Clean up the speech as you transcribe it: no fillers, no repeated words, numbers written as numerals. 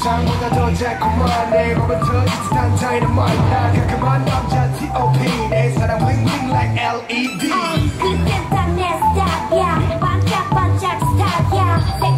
세상보다 더 달콤한 내 몸은 터지듯한 다이너마이트 가끔한 남자 T.O.P 내 사랑 bling like LED 그땐 딱 내 스타일이야 반짝반짝 스타일이야